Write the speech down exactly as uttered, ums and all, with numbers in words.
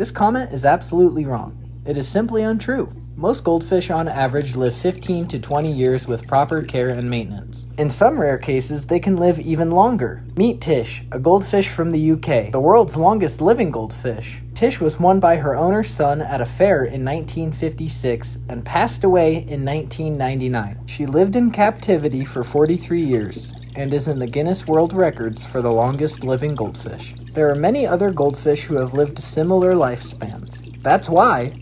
This comment is absolutely wrong. It is simply untrue. Most goldfish on average live fifteen to twenty years with proper care and maintenance. In some rare cases, they can live even longer. Meet Tish, a goldfish from the U K, the world's longest living goldfish. Tish was won by her owner's son at a fair in nineteen fifty-six and passed away in nineteen ninety-nine. She lived in captivity for forty-three years and is in the Guinness World Records for the longest living goldfish. There are many other goldfish who have lived similar lifespans. That's why